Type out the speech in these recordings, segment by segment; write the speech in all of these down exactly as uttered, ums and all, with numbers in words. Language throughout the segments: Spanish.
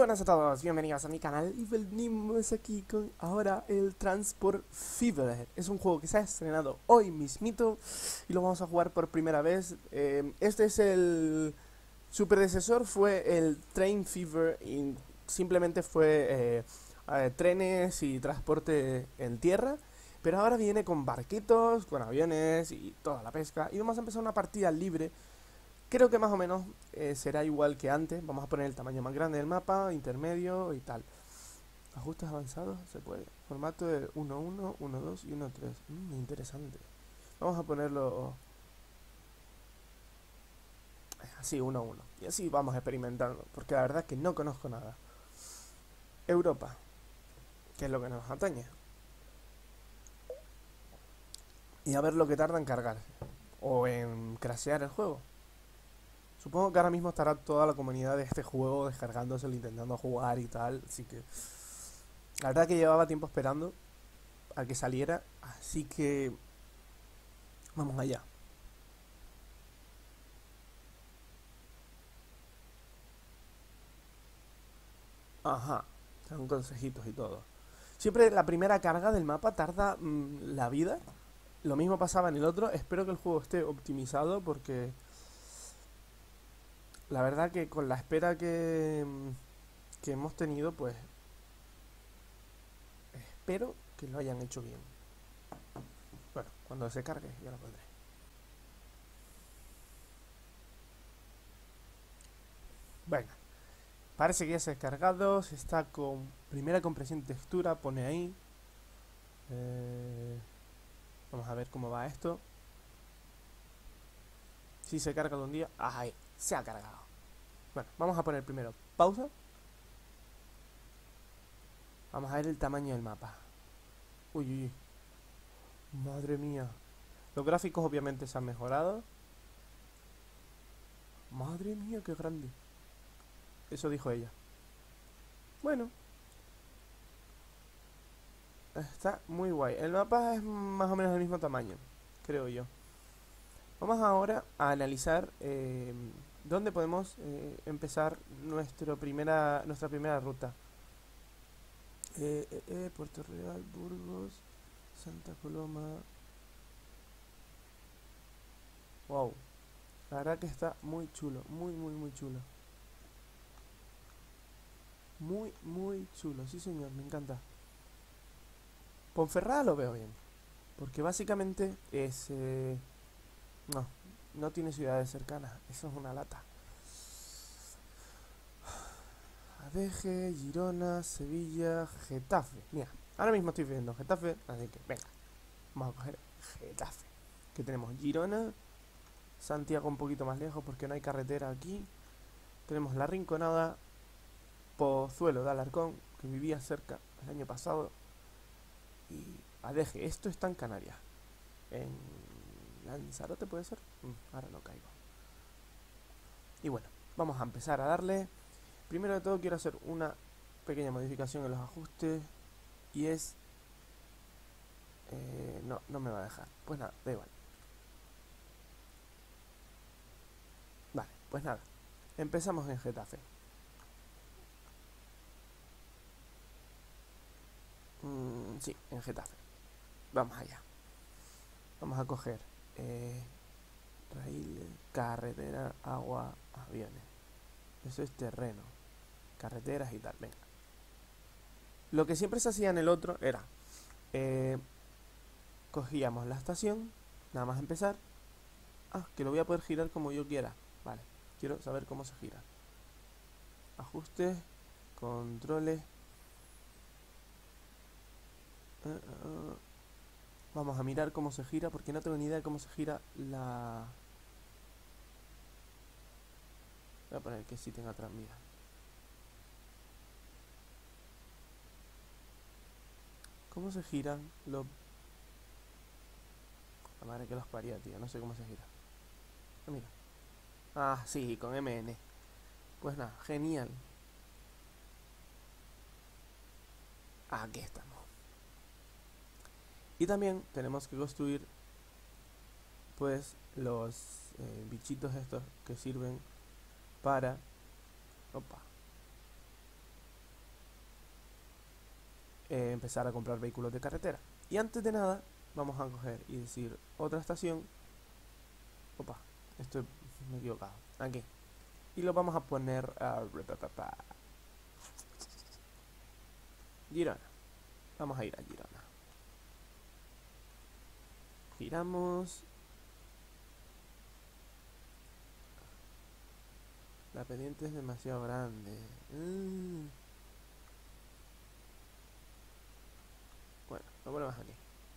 buenas a todos, bienvenidos a mi canal y venimos aquí con ahora el Transport Fever. Es un juego que se ha estrenado hoy mismito y lo vamos a jugar por primera vez. Eh, este es el... Su predecesor fue el Train Fever y simplemente fue eh, eh, trenes y transporte en tierra. Pero ahora viene con barquitos, con aviones y toda la pesca. Y vamos a empezar una partida libre. Creo que más o menos eh, será igual que antes. Vamos a poner el tamaño más grande del mapa, intermedio y tal. Ajustes avanzados, se puede. Formato de uno uno, uno dos y uno tres. Mm, interesante. Vamos a ponerlo así, uno uno. Y así vamos experimentando, porque la verdad es que no conozco nada. Europa, que es lo que nos atañe. Y a ver lo que tarda en cargar. O en crashear el juego. Supongo que ahora mismo estará toda la comunidad de este juego descargándoselo, intentando jugar y tal. Así que la verdad que llevaba tiempo esperando a que saliera. Así que vamos allá. Ajá, son consejitos y todo. Siempre la primera carga del mapa tarda mmm, la vida. Lo mismo pasaba en el otro. Espero que el juego esté optimizado porque la verdad que con la espera que, que hemos tenido, pues espero que lo hayan hecho bien. Bueno, cuando se cargue ya lo pondré. Venga, parece que ya se ha descargado. Se está con primera compresión de textura, pone ahí. Eh, vamos a ver cómo va esto. Si se carga de un día. ¡Ay! Se ha cargado. Bueno, vamos a poner primero pausa. Vamos a ver el tamaño del mapa. Uy, uy, uy. Madre mía. Los gráficos obviamente se han mejorado. Madre mía, qué grande. Eso dijo ella. Bueno. Está muy guay. El mapa es más o menos del mismo tamaño, creo yo. Vamos ahora a analizar eh, dónde podemos eh, empezar nuestro primera, nuestra primera ruta. Eh, eh, eh, Puerto Real, Burgos, Santa Coloma. Wow. La verdad que está muy chulo, muy, muy, muy chulo. Muy, muy chulo, sí señor, me encanta. Ponferrada lo veo bien, porque básicamente es... Eh, no, no tiene ciudades cercanas, eso es una lata. Adeje, Girona, Sevilla, Getafe. Mira, ahora mismo estoy viendo Getafe, así que venga, vamos a coger Getafe. Que tenemos Girona, Santiago un poquito más lejos porque no hay carretera aquí. Tenemos La Rinconada, Pozuelo de Alarcón, que vivía cerca el año pasado. Y Adeje, esto está en Canarias. En Lanzarote puede ser. Mm, ahora no caigo. Y bueno, vamos a empezar a darle. Primero de todo quiero hacer una pequeña modificación en los ajustes. Y es... Eh, no, no me va a dejar. Pues nada, da igual. Vale, pues nada. Empezamos en Getafe. Mm, sí, en Getafe. Vamos allá. Vamos a coger... Eh, raíles, carretera, agua, aviones. Eso es terreno. Carreteras y tal, venga. Lo que siempre se hacía en el otro era... Eh, cogíamos la estación, nada más empezar. Ah, que lo voy a poder girar como yo quiera. Vale, quiero saber cómo se gira. Ajustes, controles. Uh, uh, vamos a mirar cómo se gira, porque no tengo ni idea de cómo se gira la... Voy a poner que sí tenga tranvía. ¿Cómo se giran los... La madre que los paría, tío, no sé cómo se gira. Ah, mira. Ah, sí, con M N. Pues nada, genial. Aquí estamos. Y también tenemos que construir pues los eh, bichitos estos que sirven para... Opa. eh, empezar a comprar vehículos de carretera. Y antes de nada, vamos a coger y decir otra estación. Opa, esto me he equivocado. Aquí. Y lo vamos a poner a Girona. Vamos a ir a Girona. Giramos. La pendiente es demasiado grande. Mm. Bueno, lo ponemos aquí.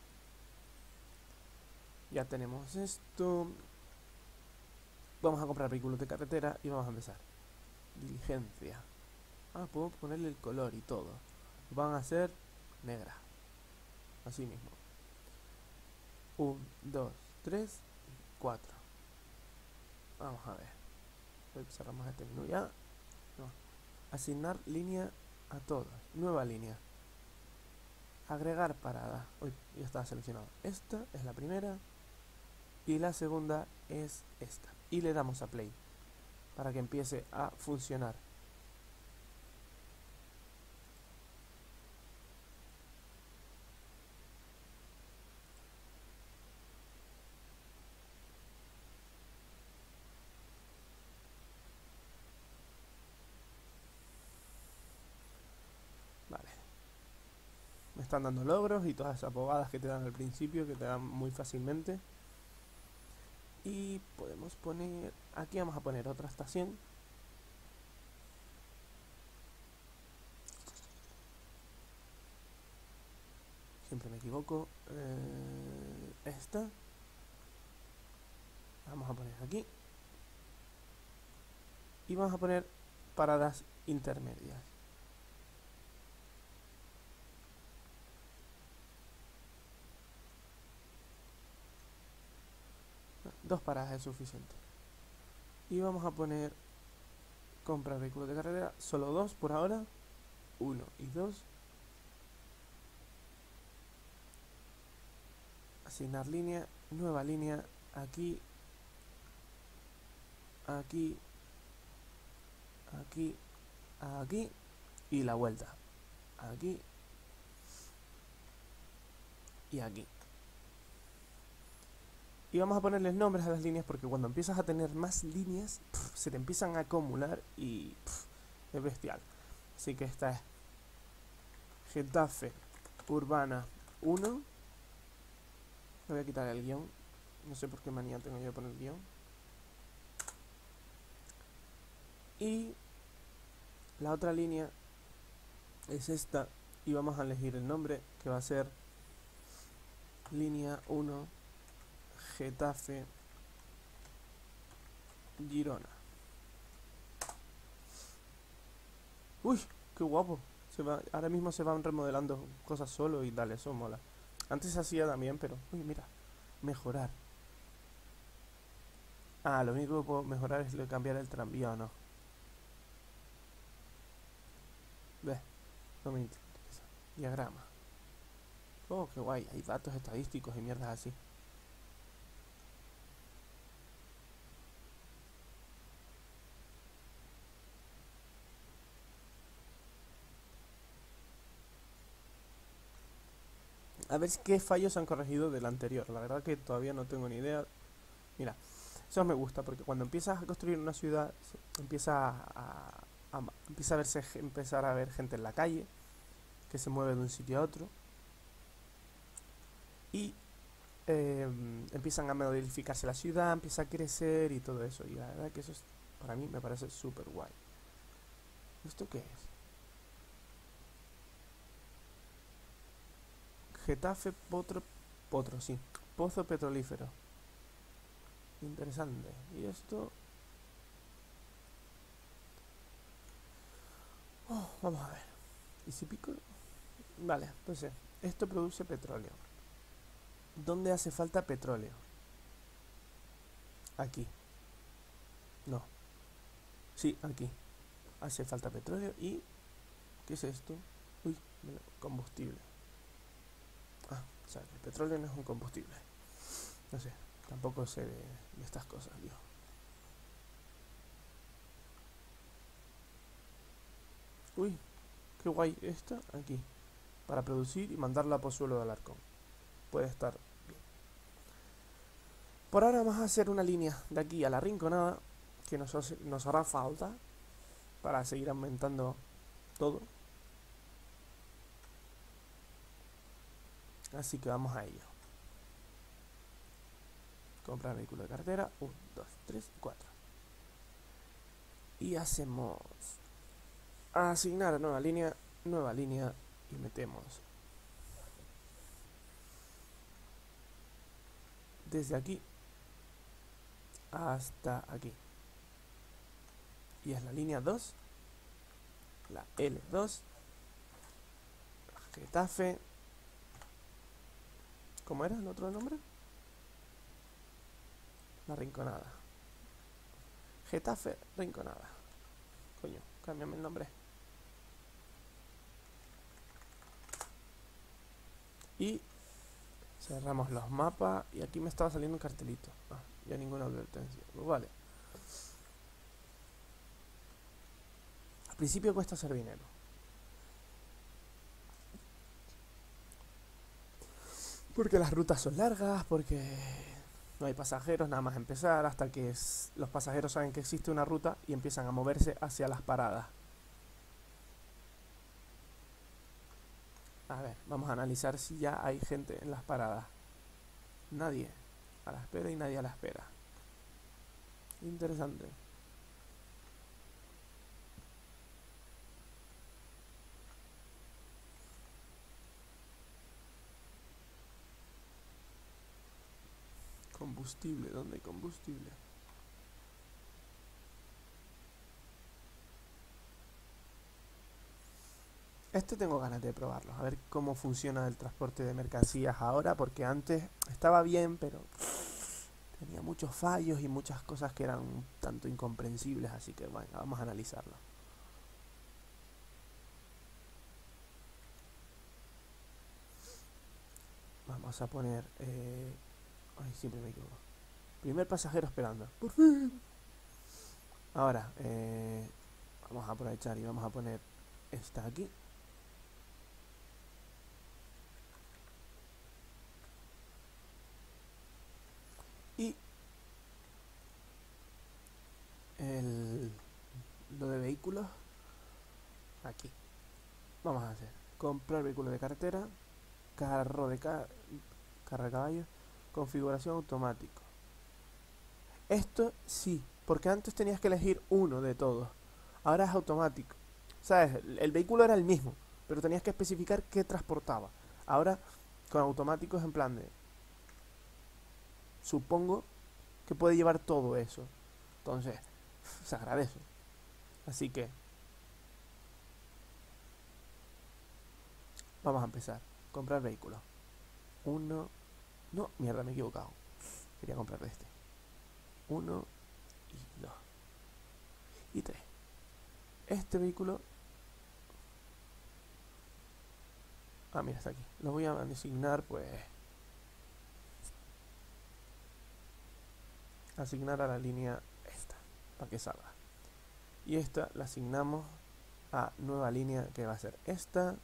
Ya tenemos esto. Vamos a comprar vehículos de carretera y vamos a empezar. Diligencia. Ah, puedo ponerle el color y todo. Van a ser negra. Así mismo. uno, dos, tres, cuatro. Vamos a ver. Cerramos este menú ya. No. Asignar línea a todos. Nueva línea. Agregar parada. Uy, ya está seleccionado. Esta es la primera. Y la segunda es esta. Y le damos a play. Para que empiece a funcionar. Vale. Me están dando logros y todas esas bobadas que te dan al principio, que te dan muy fácilmente. Y podemos poner... Aquí vamos a poner otra estación. Siempre me equivoco. Eh, esta. Vamos a poner aquí. Y vamos a poner paradas intermedias. Dos paradas es suficiente. Y vamos a poner comprar vehículos de carretera. Solo dos por ahora. Uno y dos. Asignar línea. Nueva línea. Aquí. Aquí. Aquí. Aquí. Y la vuelta. Aquí. Y aquí. Y vamos a ponerles nombres a las líneas porque cuando empiezas a tener más líneas, pff, se te empiezan a acumular y pff, es bestial. Así que esta es Getafe Urbana uno. Le voy a quitar el guión. No sé por qué manía tengo yo de poner el guión. Y la otra línea es esta. Y vamos a elegir el nombre que va a ser línea uno Getafe Girona. Uy, qué guapo. Se va, ahora mismo se van remodelando cosas solo y dale, eso mola. Antes se hacía también, pero... Uy, mira. Mejorar. Ah, lo único que puedo mejorar es cambiar el tranvía o no. Ve, no me interesa. Diagrama. Oh, qué guay. Hay datos estadísticos y mierdas así. A ver qué fallos han corregido del anterior. La verdad que todavía no tengo ni idea. Mira, eso me gusta porque cuando empiezas a construir una ciudad, empieza a, a, empieza a verse, empezar a ver gente en la calle que se mueve de un sitio a otro y eh, empiezan a modificarse la ciudad, empieza a crecer y todo eso. Y la verdad que eso es, para mí me parece súper guay. ¿Esto qué es? Getafe Potro, Potro, sí. Pozo petrolífero. Interesante. Y esto... Oh, vamos a ver. ¿Y si pico? Vale, entonces, esto produce petróleo. ¿Dónde hace falta petróleo? Aquí. No. Sí, aquí. Hace falta petróleo y... ¿Qué es esto? Uy, combustible. Ah, o sea, el petróleo no es un combustible. No sé, tampoco sé de, de estas cosas, tío. Uy, qué guay. Esta, aquí. para producir y mandarla a Pozuelo de Alarcón. Puede estar bien. Por ahora vamos a hacer una línea de aquí a la Rinconada, que nos, hace, nos hará falta para seguir aumentando todo. Así que vamos a ello. Comprar vehículo de cartera. uno, dos, tres, cuatro. Y hacemos asignar a nueva línea. Nueva línea. Y metemos desde aquí hasta aquí. Y es la línea dos. La L dos. Getafe. ¿Cómo era el otro nombre? La Rinconada. Getafe Rinconada. Coño, cámbiame el nombre. Y cerramos los mapas. Y aquí me estaba saliendo un cartelito. Ah, ya ninguna advertencia. Pues vale. Al principio cuesta hacer dinero. Porque las rutas son largas, porque no hay pasajeros, nada más empezar, hasta que es, los pasajeros saben que existe una ruta y empiezan a moverse hacia las paradas. A ver, vamos a analizar si ya hay gente en las paradas. Nadie a la espera y nadie a la espera. Interesante. Combustible, ¿dónde hay combustible? Este tengo ganas de probarlo, a ver cómo funciona el transporte de mercancías ahora, porque antes estaba bien, pero tenía muchos fallos y muchas cosas que eran un tanto incomprensibles, así que bueno, vamos a analizarlo. Vamos a poner... Eh... Ay, siempre me equivoco. Primer pasajero esperando. ¡Por fin! Ahora, eh... vamos a aprovechar y vamos a poner esta aquí. Y el, lo de vehículos aquí. Vamos a hacer comprar vehículo de carretera, carro de ca carro de caballos, configuración automático. Esto sí, porque antes tenías que elegir uno de todos. Ahora es automático. ¿Sabes? El, el vehículo era el mismo, pero tenías que especificar qué transportaba. Ahora con automático es en plan de... Supongo que puede llevar todo eso. Entonces, se agradece. Así que vamos a empezar. Comprar vehículo. Uno. No, mierda, me he equivocado. Quería comprar de este. Uno y dos. Y tres. Este vehículo. Ah, mira, está aquí. Lo voy a designar, pues. Asignar a la línea esta. Para que salga. Y esta la asignamos a nueva línea que va a ser esta.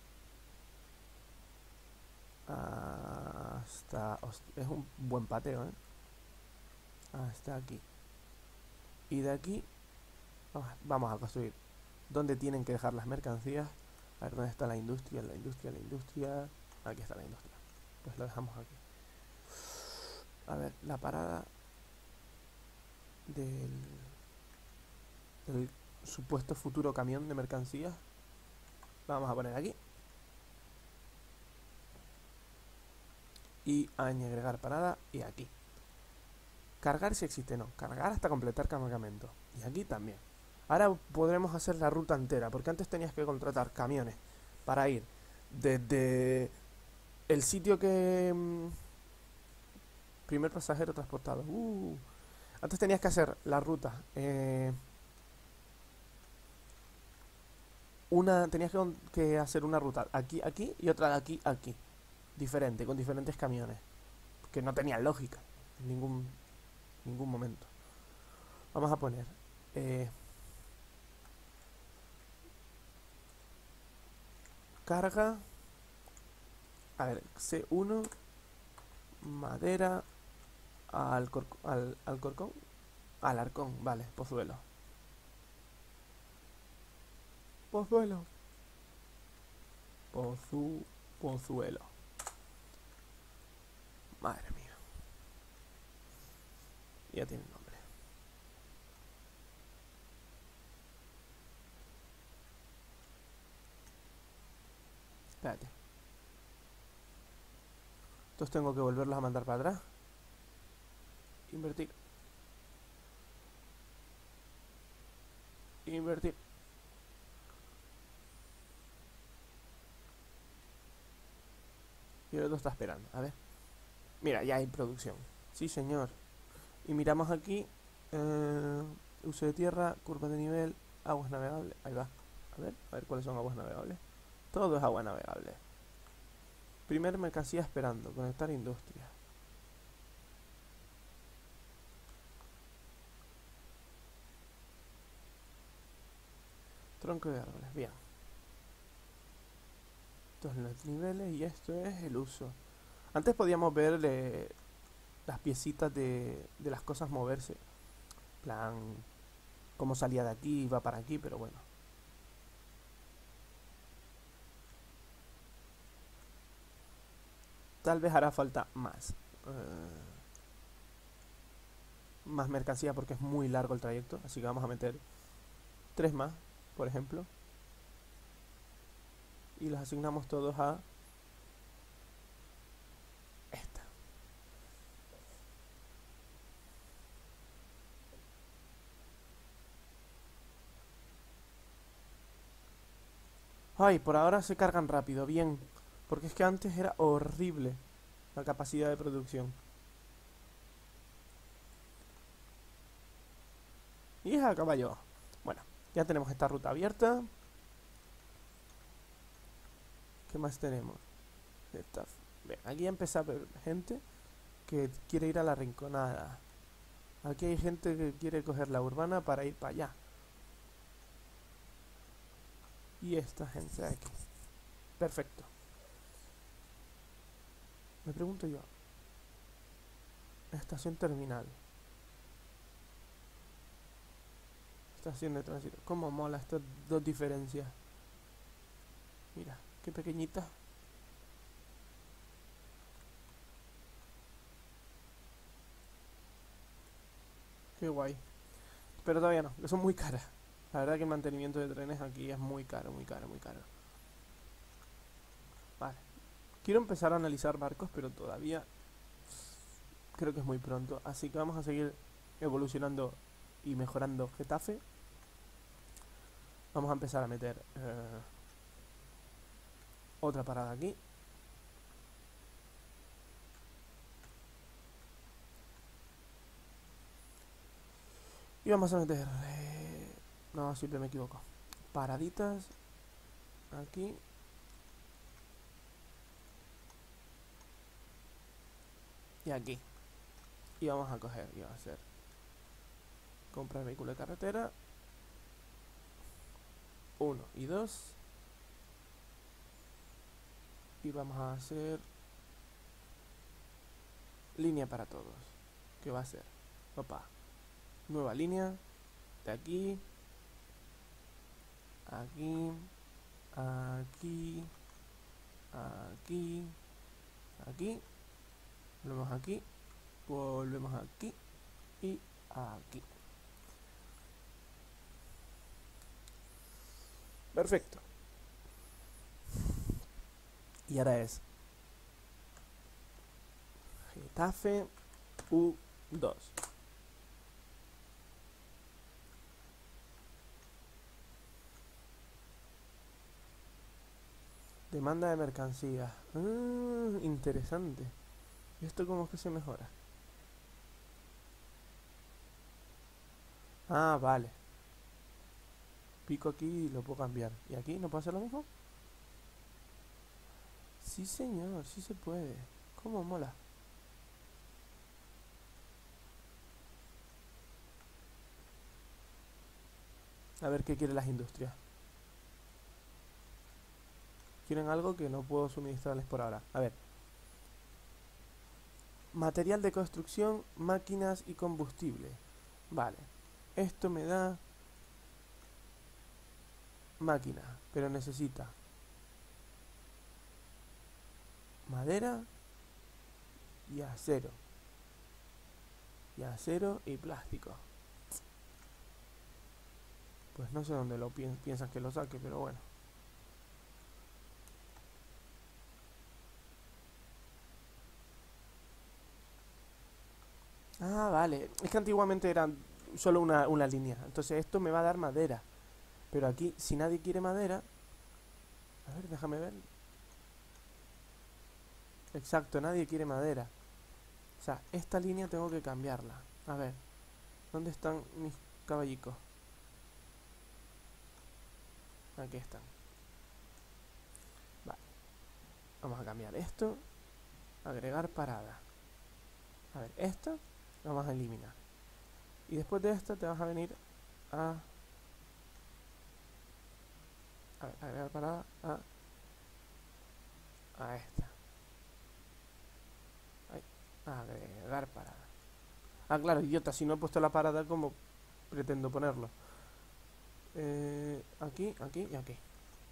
Hasta... Es un buen pateo, ¿eh? Hasta aquí. Y de aquí vamos a construir donde tienen que dejar las mercancías. A ver, ¿dónde está la industria? La industria, la industria. Aquí está la industria. Pues lo dejamos aquí. A ver, la parada del, del supuesto futuro camión de mercancías la vamos a poner aquí. Y agregar parada y aquí. Cargar si existe, no. Cargar hasta completar cargamento. Y aquí también. Ahora podremos hacer la ruta entera, porque antes tenías que contratar camiones para ir desde el sitio que... Primer pasajero transportado. Uh, antes tenías que hacer la ruta. Eh, una Tenías que, que hacer una ruta aquí, aquí y otra de aquí, aquí. Diferente, con diferentes camiones. Que no tenía lógica en ningún, ningún momento. Vamos a poner... Eh, carga A ver, C uno, madera, alcor al alcorcón, alarcón, vale, pozuelo. Pozuelo. Pozu, pozuelo. Madre mía. Ya tiene nombre. Espérate. Entonces tengo que volverlos a mandar para atrás. Invertir. Invertir. Y el otro está esperando. A ver. Mira, ya hay producción. Sí, señor. Y miramos aquí. Eh, uso de tierra, curva de nivel, aguas navegables. Ahí va. A ver, a ver cuáles son aguas navegables. Todo es agua navegable. Primer mercancía esperando. Conectar industria. Tronco de árboles. Bien. Estos son los niveles y esto es el uso. Antes podíamos ver eh, las piecitas de, de las cosas moverse. Plan, cómo salía de aquí y va para aquí, pero bueno. Tal vez hará falta más. Uh, más mercancía porque es muy largo el trayecto. Así que vamos a meter tres más, por ejemplo. Y los asignamos todos a esta. Ay, por ahora se cargan rápido, bien. Porque es que antes era horrible la capacidad de producción. Y es a caballo. Bueno, ya tenemos esta ruta abierta. ¿Qué más tenemos? Esta. Bien, aquí empieza a ver gente que quiere ir a la rinconada. Aquí hay gente que quiere coger la urbana para ir para allá. Y esta gente de aquí. Perfecto. Me pregunto yo. Estación terminal. Estación de tránsito. ¿Cómo mola estas dos diferencias? Mira, qué pequeñita. Qué guay. Pero todavía no, que son muy caras. La verdad que el mantenimiento de trenes aquí es muy caro, muy caro, muy caro. Vale. Quiero empezar a analizar barcos, pero todavía creo que es muy pronto. Así que vamos a seguir evolucionando y mejorando Getafe. Vamos a empezar a meter eh, otra parada aquí. Y vamos a meter... Eh, no, siempre me equivoco. Paraditas. Aquí. Y aquí. Y vamos a coger y vamos a hacer... Comprar vehículo de carretera. Uno y dos. Y vamos a hacer... Línea para todos. ¿Qué va a ser? Opa. Nueva línea. De aquí. Aquí. Aquí. Aquí. Aquí. Volvemos aquí. Volvemos aquí. Y aquí. Perfecto. Y ahora es Getafe U dos. Demanda de mercancías. Ah, interesante. ¿Y esto cómo es que se mejora? Ah, vale. Pico aquí y lo puedo cambiar. ¿Y aquí no puedo hacer lo mismo? Sí, señor, sí se puede. ¿Cómo mola? A ver qué quieren las industrias. quieren algo que no puedo suministrarles por ahora. A ver. Material de construcción, máquinas y combustible. Vale. Esto me da máquina, pero necesita madera y acero. Y acero y plástico. Pues no sé dónde lo pi piensan que lo saque, pero bueno. Ah, vale. Es que antiguamente eran solo una, una línea. Entonces esto me va a dar madera. Pero aquí, si nadie quiere madera... A ver, déjame ver. Exacto, nadie quiere madera. O sea, esta línea tengo que cambiarla. A ver, ¿dónde están mis caballicos? Aquí están. Vale. Vamos a cambiar esto. Agregar parada. A ver, esto lo vamos a eliminar. Y después de esto te vas a venir a... A ver, agregar parada a... A esta. Ahí. Agregar parada. Ah, claro, idiota, si no he puesto la parada como pretendo ponerlo. Eh, aquí, aquí y aquí.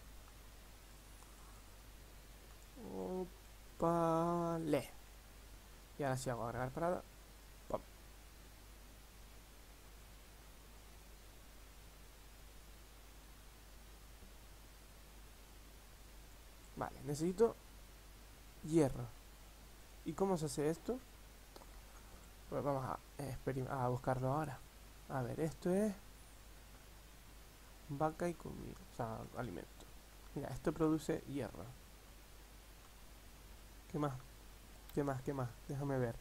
Vale. Y ahora sí hago agregar parada. Pum. Vale, necesito hierro. ¿Y cómo se hace esto? Pues vamos a, a buscarlo ahora. A ver, esto es vaca y comida, o sea, alimento. Mira, esto produce hierro. ¿Qué más? ¿Qué más? ¿Qué más? Déjame ver.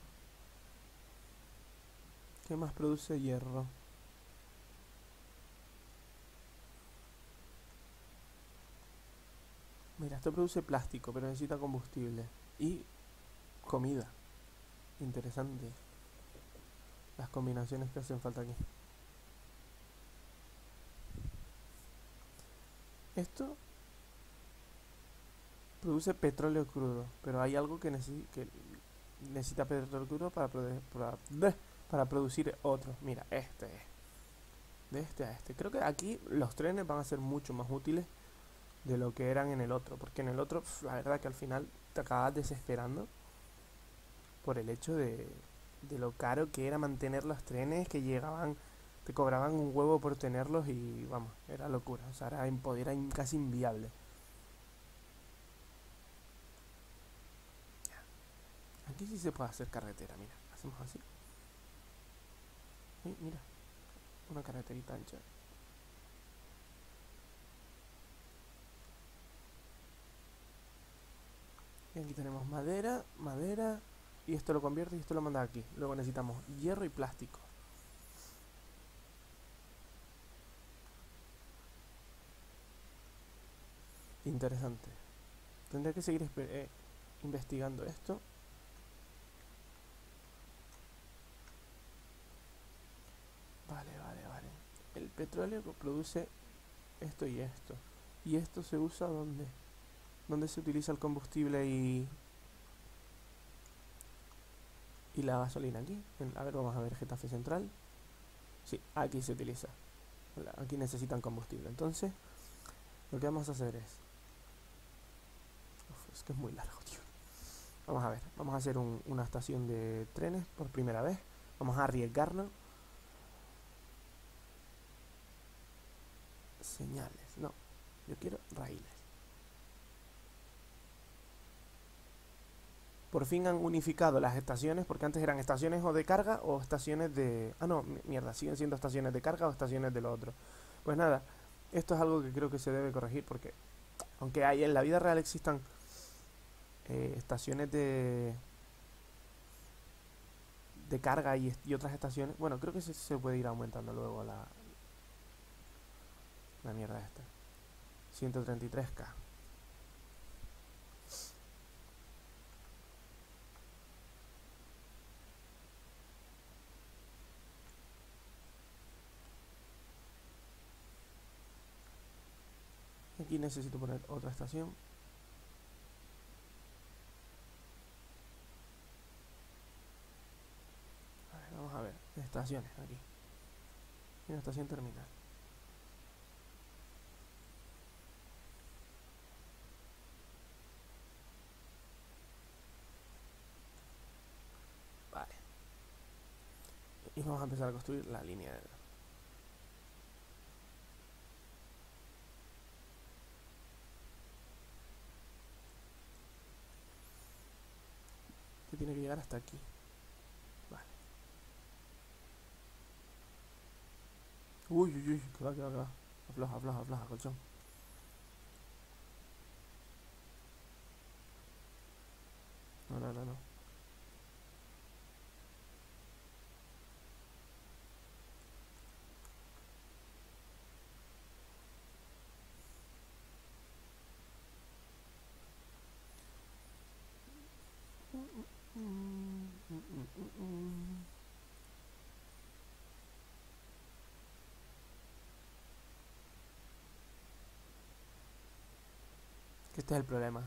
¿Qué más produce hierro? Mira, esto produce plástico, pero necesita combustible. Y comida. Interesante. Las combinaciones que hacen falta aquí. Esto produce petróleo crudo, pero hay algo que, necesi que necesita petróleo crudo para, para, para producir otro. Mira, este es. De este a este. Creo que aquí los trenes van a ser mucho más útiles de lo que eran en el otro. Porque en el otro, pf, la verdad que al final te acabas desesperando por el hecho de, de lo caro que era mantener los trenes, que llegaban, te cobraban un huevo por tenerlos y vamos, era locura. O sea, era, era casi inviable. Aquí sí se puede hacer carretera, mira, hacemos así. Sí, mira, una carreterita ancha. Y aquí tenemos madera, madera, y esto lo convierte y esto lo manda aquí. Luego necesitamos hierro y plástico. Interesante. Tendré que seguir eh, investigando esto. Vale, vale, vale. El petróleo produce esto y esto. ¿Y esto se usa dónde? ¿Dónde se utiliza el combustible y... y la gasolina? Aquí. A ver, vamos a ver, Getafe Central. Sí, aquí se utiliza. Aquí necesitan combustible. Entonces, lo que vamos a hacer es... Uf, es que es muy largo, tío. Vamos a ver, vamos a hacer un, una estación de trenes por primera vez. Vamos a arriesgarnos. Señales, no. Yo quiero raíles. Por fin han unificado las estaciones, porque antes eran estaciones o de carga o estaciones de... Ah, no, mierda, siguen siendo estaciones de carga o estaciones de lo otro. Pues nada, esto es algo que creo que se debe corregir, porque aunque hay en la vida real existan eh, estaciones de de carga y, y otras estaciones, bueno, creo que se, se puede ir aumentando luego la la mierda esta. ciento treinta y tres K. Aquí necesito poner otra estación. A ver, vamos a ver. Estaciones aquí. Una estación terminal. Vale. Y vamos a empezar a construir la línea de... que tiene que llegar hasta aquí. Vale. Uy, uy, uy, que va, que va, que va. Afloja, afloja, afloja, colchón. No, no, no, no. Que este es el problema.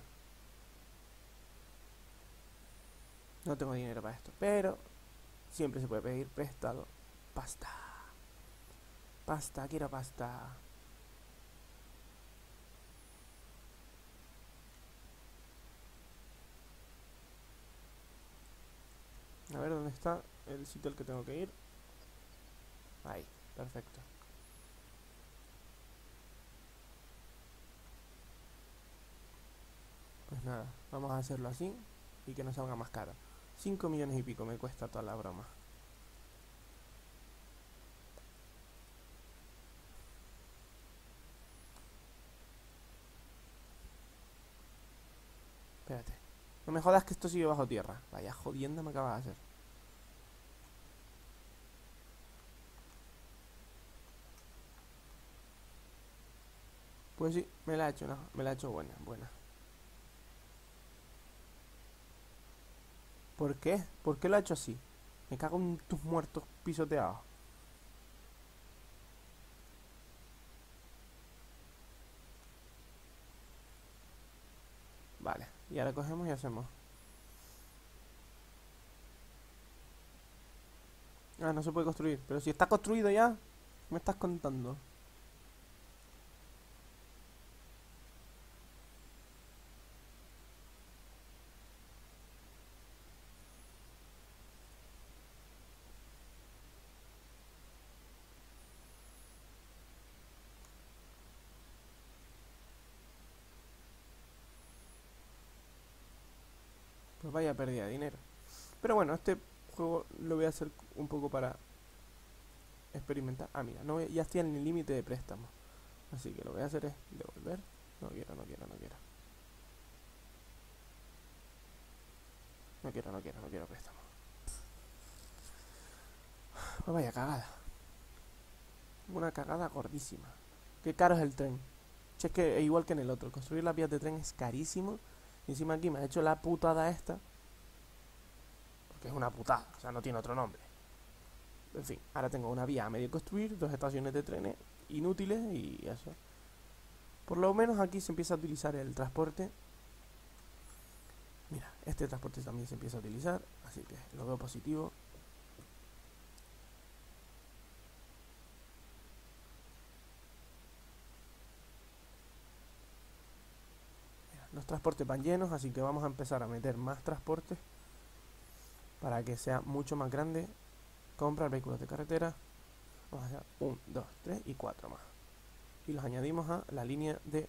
No tengo dinero para esto, pero siempre se puede pedir prestado. Pasta. Pasta, quiero pasta. A ver dónde está el sitio al que tengo que ir. Ahí, perfecto. Pues nada, vamos a hacerlo así y que nos salga más caro. cinco millones y pico me cuesta toda la broma. Espérate. No me jodas que esto sigue bajo tierra. Vaya jodienda me acabas de hacer. Pues sí, me la ha hecho, no, me la ha hecho buena, buena. ¿Por qué? ¿Por qué lo ha hecho así? Me cago en tus muertos pisoteados. Vale, y ahora cogemos y hacemos. Ah, no se puede construir. Pero si está construido ya, ¿qué me estás contando? Pues vaya pérdida de dinero. Pero bueno, este juego lo voy a hacer un poco para experimentar. Ah, mira, no, ya estoy en el límite de préstamo. Así que lo que voy a hacer es devolver. No quiero, no quiero, no quiero. No quiero, no quiero, no quiero préstamo. Pues vaya cagada. Una cagada gordísima. Qué caro es el tren. Che, es que es igual que en el otro. Construir las vías de tren es carísimo. Y encima aquí me ha hecho la putada esta. Porque es una putada, o sea, no tiene otro nombre. En fin, ahora tengo una vía a medio construir, dos estaciones de trenes inútiles y eso. Por lo menos aquí se empieza a utilizar el transporte. Mira, este transporte también se empieza a utilizar, así que lo veo positivo. Mira, los transportes van llenos, así que vamos a empezar a meter más transportes para que sea mucho más grande. Comprar vehículos de carretera. Vamos a hacer uno, dos, tres y cuatro más. Y los añadimos a la línea de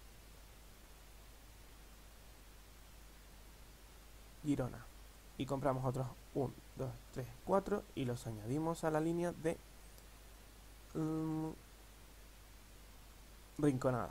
Girona. Y compramos otros uno, dos, tres, cuatro y los añadimos a la línea de um, Rinconada.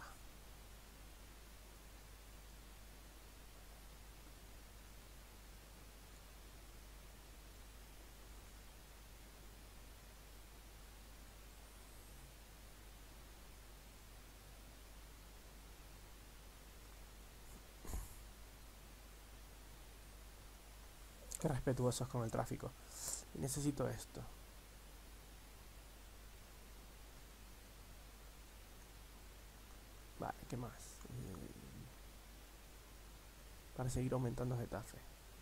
Qué respetuosos con el tráfico. Necesito esto. Vale, ¿qué más? para seguir aumentando Getafe.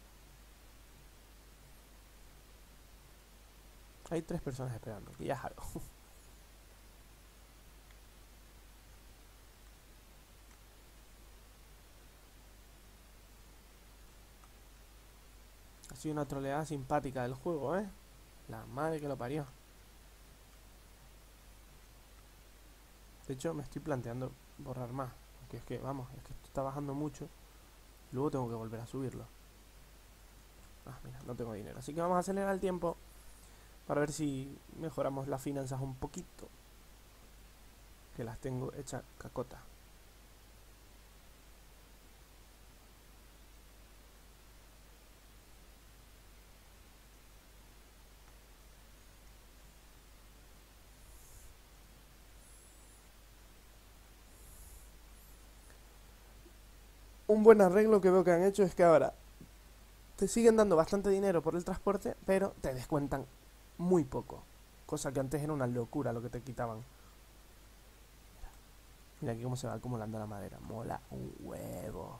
Hay tres personas esperando, que ya es algo. Ha sido una troleada simpática del juego, ¿eh? La madre que lo parió. De hecho, me estoy planteando borrar más. Porque es que, vamos, es que esto está bajando mucho. Luego tengo que volver a subirlo. Ah, mira, no tengo dinero. Así que vamos a acelerar el tiempo para ver si mejoramos las finanzas un poquito. Que las tengo hechas cacota. Un buen arreglo que veo que han hecho es que ahora te siguen dando bastante dinero por el transporte, pero te descuentan muy poco. Cosa que antes era una locura lo que te quitaban. Mira aquí cómo se va acumulando la madera. Mola un huevo.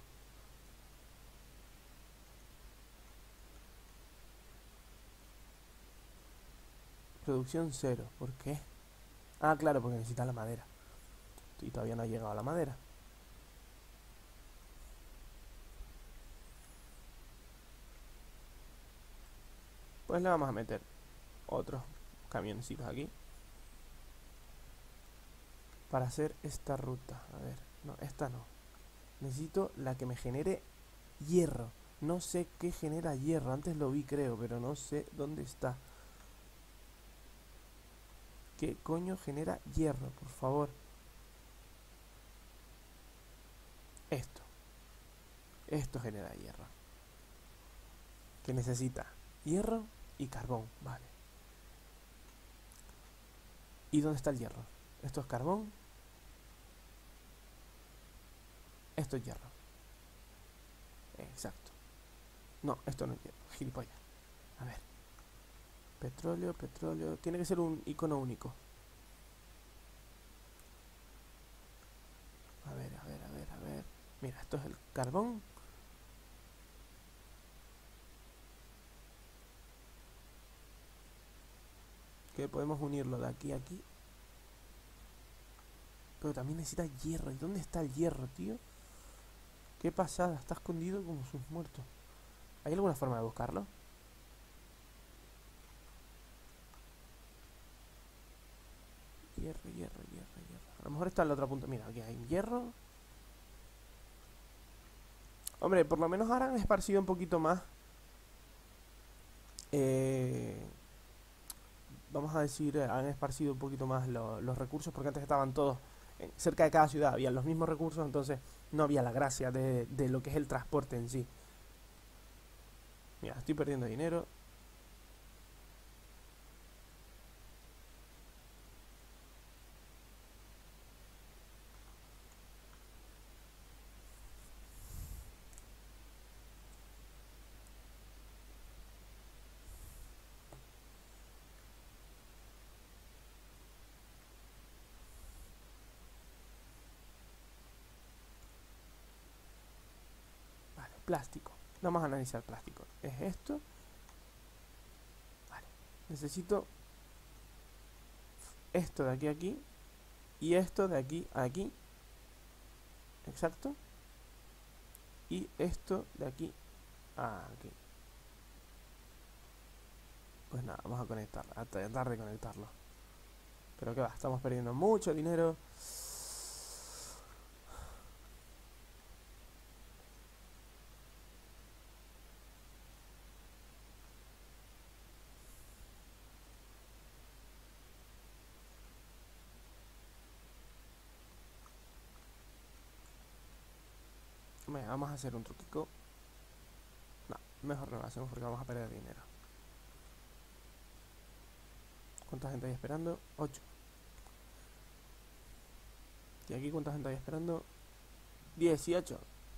Producción cero. ¿Por qué? Ah, claro, porque necesitas la madera. Y todavía no ha llegado la madera. Pues le vamos a meter otros camioncitos aquí para hacer esta ruta. A ver, no, esta no. Necesito la que me genere hierro. No sé qué genera hierro. Antes lo vi, creo, pero no sé dónde está. ¿Qué coño genera hierro? Por favor. Esto. Esto genera hierro. Que necesita hierro y carbón. Vale. ¿Y dónde está el hierro? Esto es carbón. Esto es hierro. Exacto. No, esto no es hierro. Gilipollas. A ver. Petróleo, petróleo. Tiene que ser un icono único. A ver, a ver, a ver, a ver. Mira, esto es el carbón. Que podemos unirlo de aquí a aquí. Pero también necesita hierro. ¿Y dónde está el hierro, tío? Qué pasada, está escondido como sus muertos. ¿Hay alguna forma de buscarlo? Hierro, hierro, hierro, hierro. A lo mejor está en la otra punta. Mira, aquí hay hierro. Hombre, por lo menos ahora han esparcido un poquito más. Eh, vamos a decir, han esparcido un poquito más lo, los recursos, porque antes estaban todos en, cerca de cada ciudad, había los mismos recursos, entonces no había la gracia de, de lo que es el transporte en sí. Mira, estoy perdiendo dinero. Vale, plástico. Vamos a analizar plástico. ¿Es esto? Vale. Necesito esto de aquí a aquí. Y esto de aquí a aquí. Exacto. Y esto de aquí a aquí. Pues nada, vamos a conectarlo, a tratar de conectarlo. Pero que va, estamos perdiendo mucho dinero. Venga, vamos a hacer un truquico. No, mejor no lo hacemos porque vamos a perder dinero. ¿Cuánta gente hay esperando? ocho. ¿Y aquí cuánta gente hay esperando? dieciocho.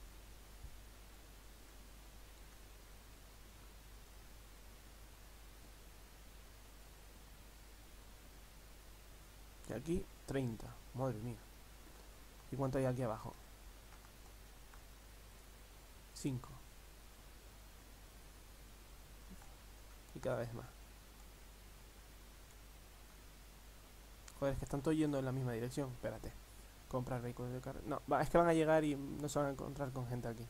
Y aquí treinta. Madre mía. ¿Y cuánto hay aquí abajo? cinco. Y cada vez más. Joder, es que están todos yendo en la misma dirección. Espérate. Comprar vehículos de carga. No, va, es que van a llegar y no se van a encontrar con gente aquí.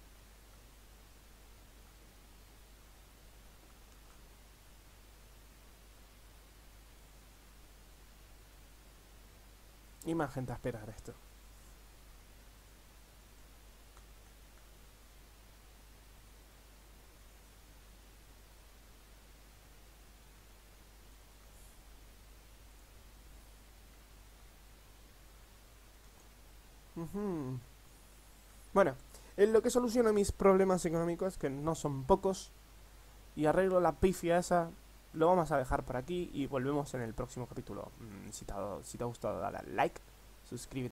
Y más gente a esperar esto. Uh-huh. Bueno, en lo que soluciona mis problemas económicos, que no son pocos, y arreglo la pifia esa, lo vamos a dejar por aquí y volvemos en el próximo capítulo. Mm, si te ha, si te ha gustado, dale al like, suscríbete.